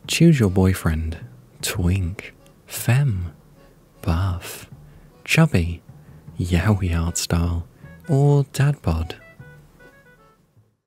Choose your boyfriend: twink, femme, buff, chubby, yowie art style, or dad bod.